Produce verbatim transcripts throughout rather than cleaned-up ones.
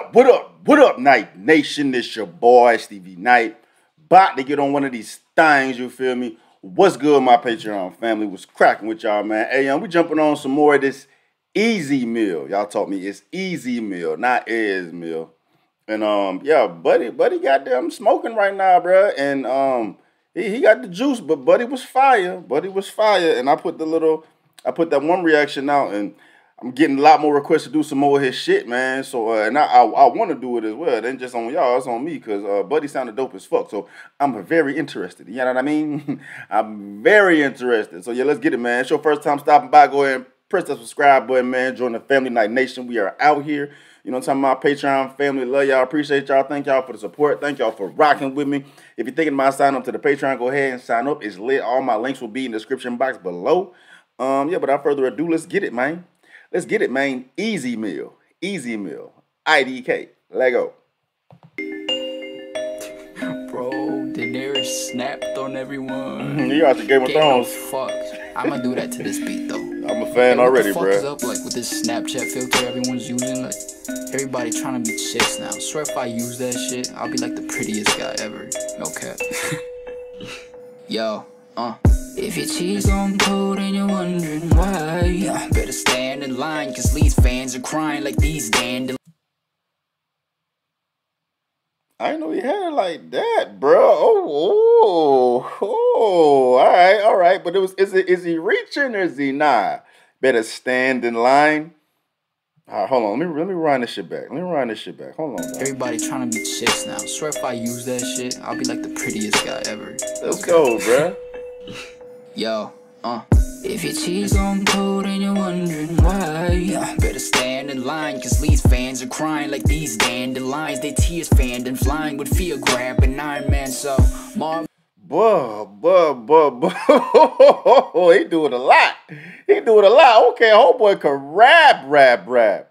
up? What up? What up, Night Nation? It's your boy, Stevie Knight. About to get on one of these things, you feel me? What's good, my Patreon family? What's cracking with y'all, man? Hey, um, we jumping on some more of this Easy Meal. Y'all taught me it's Easy Meal, not Ez Meal. And, um, yeah, Buddy, Buddy goddamn smoking right now, bruh. And, um, he, he got the juice, but Buddy was fire. Buddy was fire. And I put the little, I put that one reaction out, and I'm getting a lot more requests to do some more of his shit, man. So, uh, and I, I, I want to do it as well. It ain't just on y'all, it's on me, because uh, Buddy sounded dope as fuck. So, I'm very interested. You know what I mean? I'm very interested. So, yeah, let's get it, man. It's your first time stopping by. Go ahead and press that subscribe button, man. Join the Family Night Nation. We are out here. You know what I'm talking about? Patreon family. Love y'all. Appreciate y'all. Thank y'all for the support. Thank y'all for rocking with me. If you're thinking about signing up to the Patreon, go ahead and sign up. It's lit. All my links will be in the description box below. Um, yeah, but without further ado, let's get it, man. Let's get it, man. Easy Meal. Easy Meal. I D K. Let go. Bro, Daenerys snapped on everyone. You watching Game of Thrones. Fuck. I'ma do that to this beat, though. I'm a fan hey, already, bro. What the fuck bro. is up, like, with this Snapchat filter everyone's using? Like, everybody trying to be chicks now. I swear if I use that shit, I'll be like the prettiest guy ever. No cap. Yo, uh. If your cheese on cold and you're wondering why, better stand in line, cause these fans are crying like these dandelions. I didn't know he had it like that, bro. Oh, oh, oh. All right, all right. But it was is it is he reaching or is he not? Better stand in line. All right, hold on. Let me let me run this shit back. Let me run this shit back. Hold on. Bro. Everybody trying to be chicks now. I swear if I use that shit, I'll be like the prettiest guy ever. Let's okay. go, bro. Yo, uh. If your cheese on cold and you're wondering why, better stand in line, cause these fans are crying like these dandelions. They tears fanned and flying with fear grabbing Iron Man, so Marv. Buh, buh, buh, buh. He doing a lot. He doing a lot. Okay, homeboy can rap, rap, rap.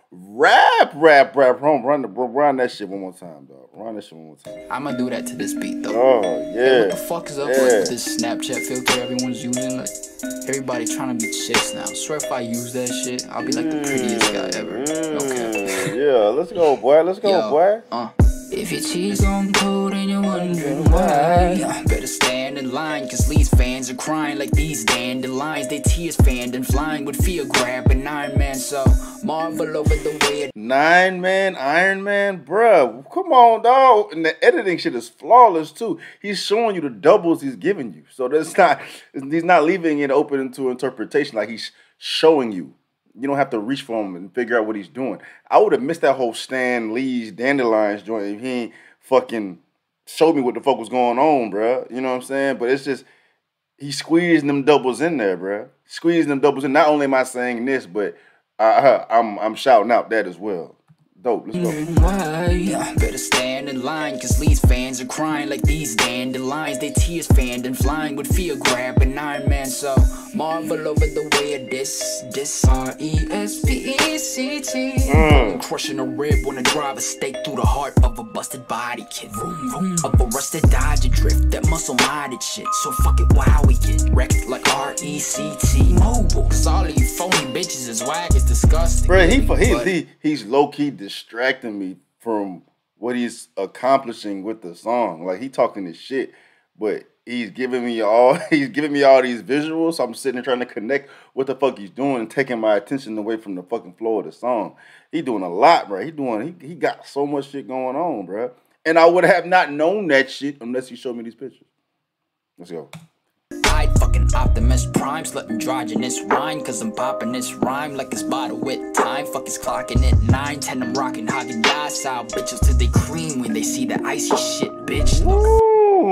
Rap, rap, rap. Run, run, run that shit one more time, dog. Run that shit one more time. I'ma do that to this beat, though. Oh, yeah. Hey, what the fuck is up yeah. like, with this Snapchat filter everyone's using? Like, everybody trying to be chicks now. I swear if I use that shit, I'll be like the prettiest guy ever. Mm, okay. Yeah, let's go, boy. Let's go, Yo, boy. Uh. If your cheese on cold and you're wondering why, better stand in line, cause these fans are crying like these dandelions. They tears fanned and flying with fear grabbing Iron Man, so marvel over the way it. Nine Man, Iron Man, bruh. Come on, dog. And the editing shit is flawless too. He's showing you the doubles he's giving you. So that's not, he's not leaving it open to interpretation. Like he's showing you. You don't have to reach for him and figure out what he's doing. I would have missed that whole Stan Lee's Dandelions joint if he ain't fucking showed me what the fuck was going on, bruh. You know what I'm saying? But it's just, he squeezing them doubles in there, bruh. Squeezing them doubles in. Not only am I saying this, but I, I'm, I'm shouting out that as well. Dope, let's go. Why? Better stand in line, cause these fans are crying like these dandelions. They tears fanned and flying with fear grabbing Iron Man, so marvel over the way of this, this R E S P E C T. Mm. Crushing a rib when I drive a stake through the heart of a busted body kid. Vroom, vroom. Of a rusted Dodge drift, that muscle-minded shit. So fuck it, wow, we get wrecked like R E C T Mobile. Cause all of you phony bitches is whack, it's disgusting. Bro, he, he, he, he's low-key distracting me from what he's accomplishing with the song. Like, he talking this shit, but he's giving me all he's giving me all these visuals. So I'm sitting there trying to connect what the fuck he's doing and taking my attention away from the fucking flow of the song. He doing a lot, bro. He doing he he got so much shit going on, bro. And I would have not known that shit unless he showed me these pictures. Let's go. I fucking Optimus Prime, slut androgynous rhyme, cause I'm popping this rhyme like it's bottle with time. Fuck is clocking at nine, ten, I'm rocking Haagen-Dazs style bitches till they cream when they see the icy shit, bitch. Ooh,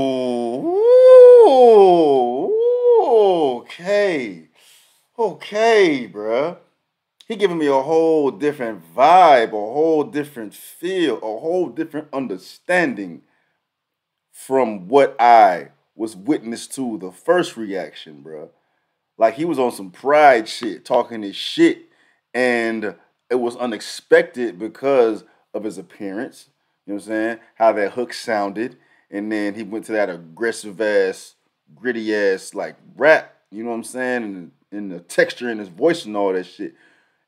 ooh, okay, okay, bruh. He giving me a whole different vibe, a whole different feel, a whole different understanding from what I was witness to the first reaction, bro. Like he was on some pride shit, talking his shit, and it was unexpected because of his appearance. You know what I'm saying? How that hook sounded, and then he went to that aggressive ass, gritty ass like rap. You know what I'm saying? And, and the texture in his voice and all that shit.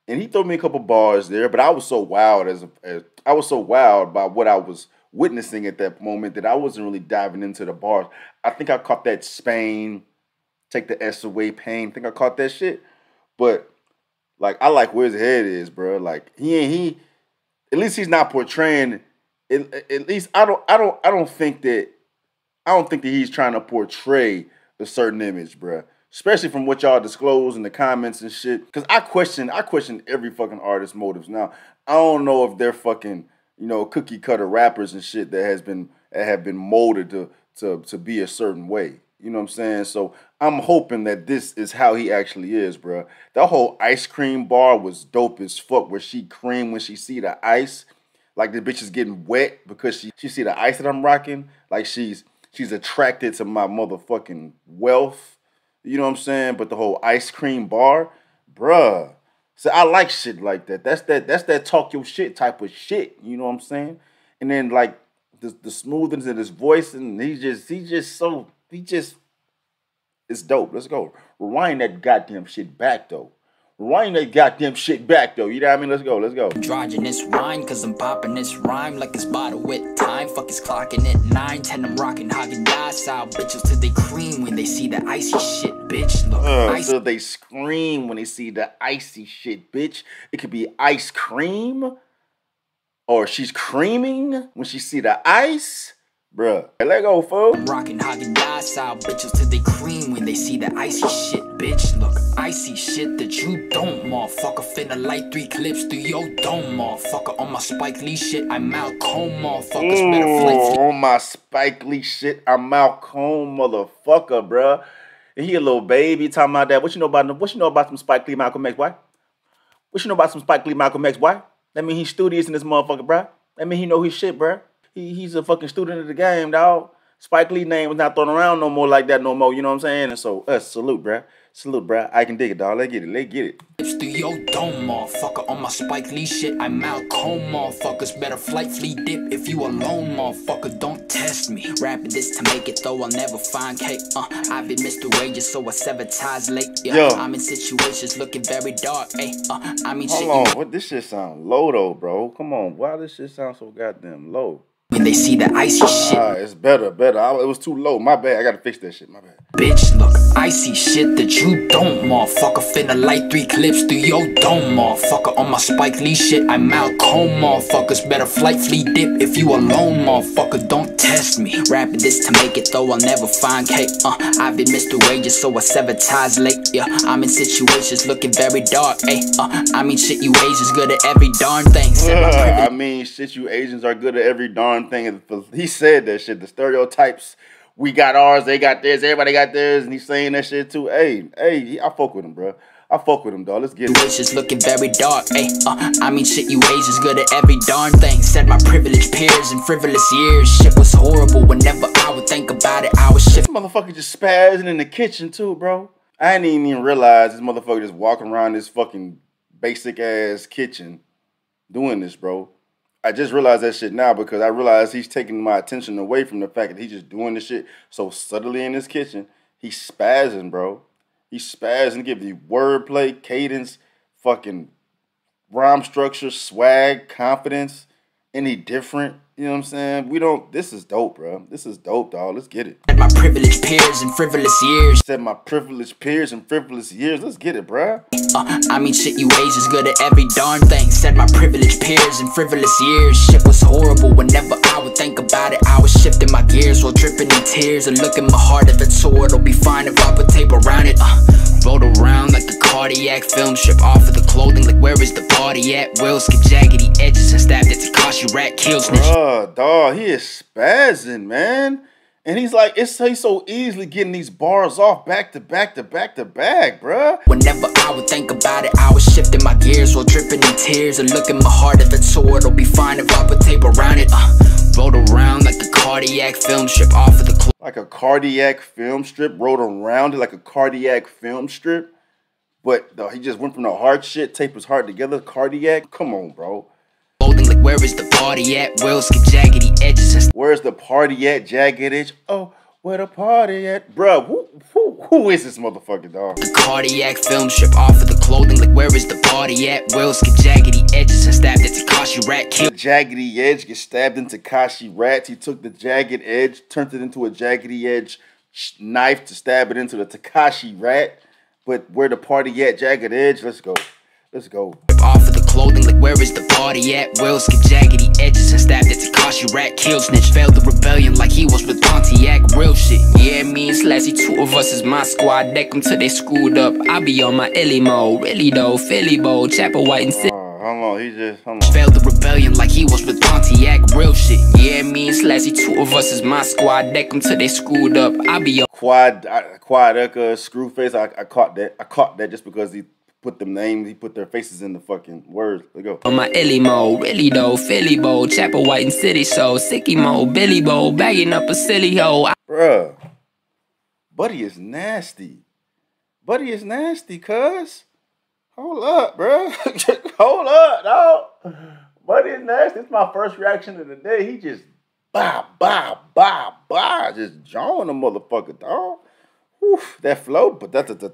And he threw me a couple bars there, but I was so wild as, a, as I was so wild by what I was witnessing at that moment that I wasn't really diving into the bars. I think I caught that Spain, take the S away pain. I think I caught that shit. But like I like where his head is, bro. Like he ain't he at least he's not portraying at, at least I don't I don't I don't think that I don't think that he's trying to portray a certain image, bro. Especially from what y'all disclose in the comments and shit. Cause I question, I question every fucking artist's motives. Now, I don't know if they're fucking, you know, cookie cutter rappers and shit that has been that have been molded to to to be a certain way. You know what I'm saying? So I'm hoping that this is how he actually is, bro. That whole ice cream bar was dope as fuck. Where she cream when she see the ice, like the bitch is getting wet because she she see the ice that I'm rocking. Like she's she's attracted to my motherfucking wealth. You know what I'm saying? But the whole ice cream bar, bruh. So I like shit like that. That's that that's that talk your shit type of shit. You know what I'm saying? And then like the the smoothness of his voice, and he just he just so he just it's dope. Let's go. Rewind that goddamn shit back though. Rewind that goddamn shit back though. You know what I mean? Let's go. Let's go. Androgynous wine, cause I'm popping this rhyme like it's bottled with time. Fuck is clocking at nine, ten, I'm rocking Häagen-Dazs style bitches till they cream when they see the icy shit, bitch. Look, uh, ice so they scream when they see the icy shit, bitch. It could be ice cream, or she's creaming when she see the ice. Bruh, hey, let go, fool. I'm rocking Häagen-Dazs style bitches till they cream when they see the icy shit, bitch. Look, icy shit that you don't, motherfucker. Finna light three clips through your dome, motherfucker. On my Spike Lee shit, I'm Malcolm, motherfuckers. Mm, better flight. on my Spike Lee shit, I'm Malcolm, motherfucker, bruh. And he a little baby talking about that. What you know about what you know about some Spike Lee, Malcolm X, boy? What you know about some Spike Lee, Malcolm X, boy? That mean he's studious in this motherfucker, bruh. That mean he know his shit, bruh. He, he's a fucking student of the game, dog. Spike Lee name was not thrown around no more like that no more, you know what I'm saying? And so, uh, salute, bruh. Salute, bruh. I can dig it, dog. Let's get it. Let's get it. Through your dome, motherfucker. On my Spike Lee shit, I'm Malcolm, motherfuckers. Better flight, flee, dip if you alone, motherfucker. Don't test me. Rapping this to make it, though I'll never find cake. Uh, I've been Mister Wages, so I sever ties late. Yeah, Yo. I'm in situations looking very dark. Hey, uh, I mean, Hold shit. on. What this shit sound low though, bro? Come on. Why this shit sound so goddamn low? When they see the icy shit, Ah, it's better, better. I, it was too low. My bad. I gotta fix that shit. My bad. bitch, look, icy shit that you don't, motherfucker. Finna light three clips through your dome, motherfucker. On my Spike Lee shit, I'm Malcolm, motherfuckers. Better flight, flee, dip if you alone, motherfucker. Don't test me. Rapping this to make it, though I'll never find cake. Uh, I've been Mister Wages, so I sever ties late. Yeah, I'm in situations looking very dark. Hey, uh, I mean, shit, you Asians good at every darn thing. Set my Uh, privilege- I mean, shit, you Asians are good at every darn thing. He said that shit. The stereotypes. We got ours. They got theirs. Everybody got theirs. And he's saying that shit too. Hey, hey, I fuck with him, bro. I fuck with him, dog. Let's get it. Situations looking very dark. Hey, uh, I mean, shit, you Asians good at every darn thing. Said my privileged peers in frivolous years. Shit was horrible. Whenever I would think about it, I was shit. This motherfucker just spazzing in the kitchen too, bro. I didn't even realize this motherfucker just walking around this fucking basic ass kitchen doing this, bro. I just realized that shit now because I realized he's taking my attention away from the fact that he's just doing this shit so subtly in his kitchen. He's spazzing, bro. He's spazzing, give you wordplay, cadence, fucking rhyme structure, swag, confidence, any different. You know what I'm saying? We don't, this is dope, bro. This is dope, dog. Let's get it. Said my privileged peers in frivolous years. Said my privileged peers in frivolous years. Let's get it, bro. Uh, I mean, shit, you Asians good at every darn thing. Said my privileged peers in frivolous years. Shit was horrible. Whenever I would think about it, I was shifting my gears while dripping in tears. And look at my heart, if it's sore, it'll be fine if I put tape around it. Uh, rolled around like a cardiac film, strip off of the clothing like where is the party at? Will skip jaggedy edges and stabbed at Takashi rat kills snitch. Uh, dog, he is spazzing, man. And he's like, it's he's so easily getting these bars off back to back to back to back, bruh. Whenever I would think about it, I was shifting my gears while dripping in tears. And look at my heart, if it's sore, it'll be fine if I put tape around it. Uh, rolled around like a cardiac film, strip off of the clothes. Like a cardiac film strip, rode around it like a cardiac film strip. But though he just went from the hard shit, tape his heart together, cardiac. Come on, bro. Like where is the party at? Will skip jaggedy edges and Where's the party at, jagged edge? Oh, Where the party at? Bruh, who, who, who is this motherfucker, dog? The cardiac film strip off of the clothing, like where is the party at? Wills get jaggedy edges and stabbed at Tekashi Rat. Kill jaggedy edge, get stabbed into Tekashi Rat. He took the jagged edge, turned it into a jaggedy edge knife to stab it into the Tekashi Rat. But where the party at? Jagged edge. Let's go. Let's go. Off of the clothing, like where is the party at? Wills get jaggedy edges and stabbed at Tekashi Rat. Kill snitch, failed the rebellion like he was with Pontiac. Real shit, yeah, me and Slashy, two of us is my squad. Deck them till they screwed up. I be on my Illy mode, really though, Philly bowl, Chapel White and City. Uh, hold on, he just, hold on. Failed the rebellion like he was with Pontiac. Real shit, yeah, me and Slashy, two of us is my squad. Deck them till they screwed up. I be on Quad, I, Quad Eka, Screwface. I, I caught that. I caught that just because he put them names, he put their faces in the fucking words. Let's go. On my Illy mode, really though, Philly bowl, Chapel White and City, so Sicky mode, Billy bowl, bagging up a silly hoe. I Bruh, Buddy is nasty. Buddy is nasty, cuz. Hold up, bruh. Hold up, dog. Buddy is nasty. It's my first reaction of the day. He just bah, bah, bah, bah, just jawing the motherfucker, dog. Oof, that flow, but that do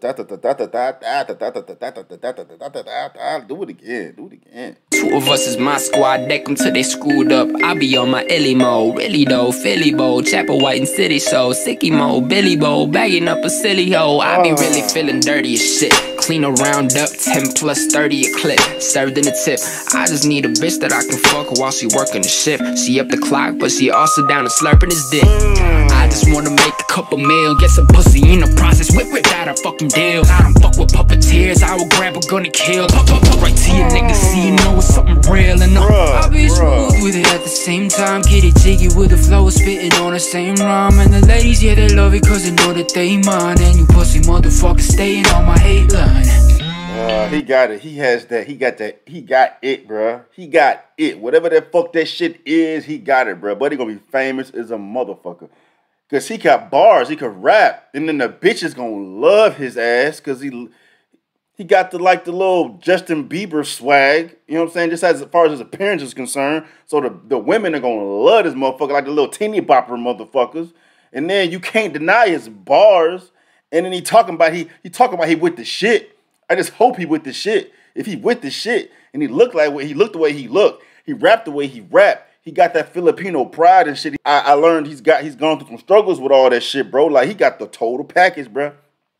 it again, do it again. Two of us is my squad, deck them till they screwed up. I be on my Illy mode, really though, Philly bowl, Chapel White and City, so Sicky mode, Billy bowl, bagging up a silly hoe. I be really feeling dirty as shit. Clean a round up, ten plus thirty a clip, served in a tip. I just need a bitch that I can fuck while she working the shift. She up the clock, but she also down and slurping his dick. I just wanna make a couple mil, get some pussy in the process, whip whip out a fucking deal. I don't fuck with puppeteers, I will grab a gun and kill. Pop, pop, pop right to your niggas, see you know it's something real. And I'll be smooth with it at the same time, get it jiggy with the flow, spitting on the same rhyme. And the ladies, yeah, they love it cause they know that they mine. And you pussy motherfuckers staying on my hate line. Uh, he got it. He has that. He got that. He got it, bruh. He got it. Whatever that fuck that shit is, he got it, bruh. Buddy gonna be famous as a motherfucker. Cause he got bars, he could rap, and then the bitches gonna love his ass, cause he he got the like the little Justin Bieber swag, you know what I'm saying? Just as far as his appearance is concerned. So the, the women are gonna love this motherfucker, like the little teeny bopper motherfuckers. And then you can't deny his bars. And then he talking about he he talking about he with the shit. I just hope he with the shit. If he with the shit and he looked like what he looked the way he looked, he rapped the way he rapped. He got that Filipino pride and shit. I, I learned he's got he's gone through some struggles with all that shit, bro. Like he got the total package, bro.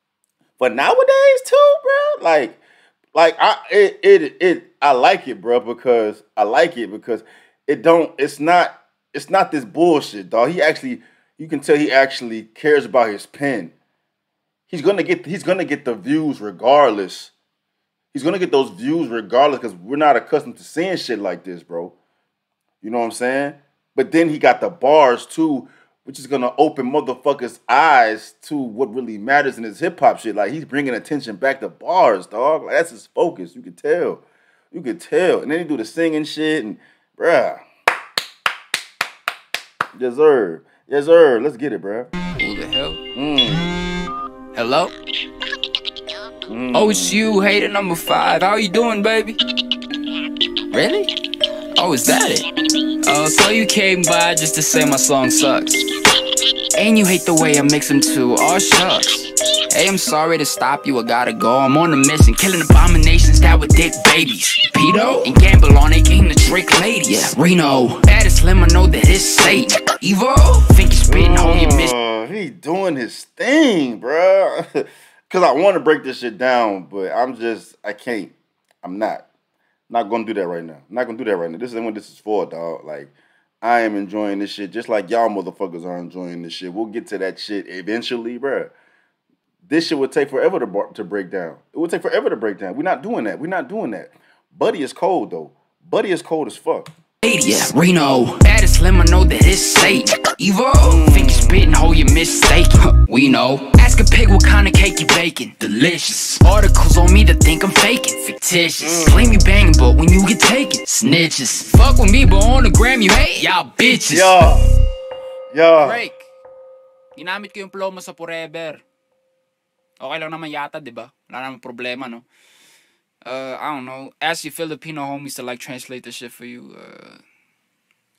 But nowadays too, bro, like, like I it it it I like it, bro, because I like it because it don't. It's not. It's not this bullshit, dog. He actually, you can tell he actually cares about his pen. He's gonna get. He's gonna get the views regardless. He's gonna get those views regardless because we're not accustomed to seeing shit like this, bro. You know what I'm saying? But then he got the bars too, which is gonna open motherfuckers' eyes to what really matters in his hip hop shit. Like he's bringing attention back to bars, dog. Like that's his focus. You could tell. You could tell. And then he do the singing shit and, bruh. Yes, sir. Yes, sir. Let's get it, bruh. Who the hell? Mm. Hello? Mm. Oh, it's you, hater number five. How you doing, baby? Really? Oh, is that it? Oh, so you came by just to say my song sucks. And you hate the way I mix them too. Oh, shucks. Hey, I'm sorry to stop you, I gotta go. I'm on a mission, killing abominations that with dick babies. Pedo and gamble on it, game the Drake lady. Yeah, Reno, baddest slim, I know that it's safe. Evo, think you're spitting on your mission. Uh, he doing his thing, bruh. Cause I want to break this shit down, but I'm just, I can't. I'm not. Not gonna do that right now. Not gonna do that right now. This isn't what this is for, dog. Like, I am enjoying this shit just like y'all motherfuckers are enjoying this shit. We'll get to that shit eventually, bruh. This shit would take forever to, to break down. It would take forever to break down. We're not doing that. We're not doing that. Buddy is cold, though. Buddy is cold as fuck. Yeah, Reno, baddest slim, I know that it's safe. Evo, think you're spitting, hold your mistake. We know. Ask a pig what kind of cake you baking. Delicious. Articles on me to think I'm faking. Fictitious. Mm. Claim you banging, but when you get taken, snitches. Fuck with me, but on the gram you hate. Y'all bitches. Yo. Yo. Drake, ginamit ko yung flow mo sa forever. Okay lang naman yata, diba? Wala naman problema, no? Uh, I don't know. Ask your Filipino homies to like translate this shit for you. Uh,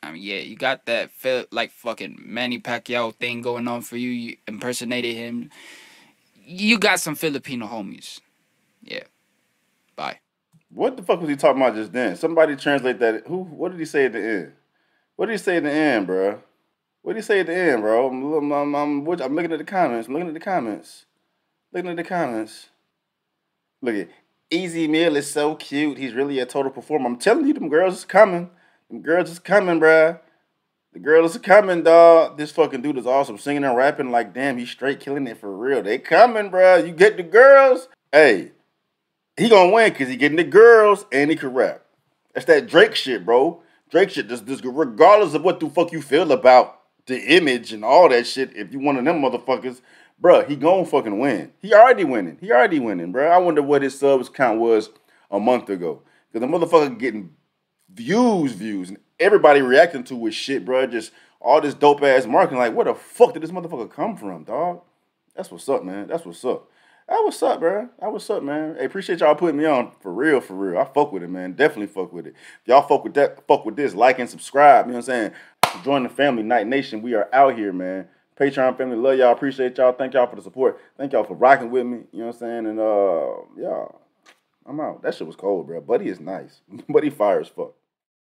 I mean, yeah, you got that feel like fucking Manny Pacquiao thing going on for you. You impersonated him. You got some Filipino homies. Yeah. Bye. What the fuck was he talking about just then? Somebody translate that. Who? What did he say at the end? What did he say at the end, bro? What did he say at the end, bro? I'm, I'm, I'm, I'm, I'm looking at the comments. I'm looking at the comments. Looking at the comments. Look at Easy Meal is so cute. He's really a total performer. I'm telling you, them girls is coming. Them girls is coming, bruh. The girls is coming, dog. This fucking dude is awesome. Singing and rapping like, damn, he's straight killing it for real. They coming, bruh. You get the girls. Hey, he gonna win because he getting the girls and he can rap. That's that Drake shit, bro. Drake shit, this, this, regardless of what the fuck you feel about the image and all that shit, if you one of them motherfuckers, bruh, he gonna fucking win. He already winning. He already winning, bruh. I wonder what his subs count was a month ago. Because the motherfucker getting views, views, and everybody reacting to his shit, bruh. Just all this dope ass marketing. Like, where the fuck did this motherfucker come from, dog? That's what's up, man. That's what's up. That what's up, bro. That what's up, man. Hey, appreciate y'all putting me on for real, for real. I fuck with it, man. Definitely fuck with it. If y'all fuck with that, fuck with this, like and subscribe. You know what I'm saying? Join the family, Night Nation. We are out here, man. Patreon family, love y'all. Appreciate y'all. Thank y'all for the support. Thank y'all for rocking with me. You know what I'm saying? And uh, yeah, I'm out. That shit was cold, bro. Buddy is nice. Buddy fire as fuck.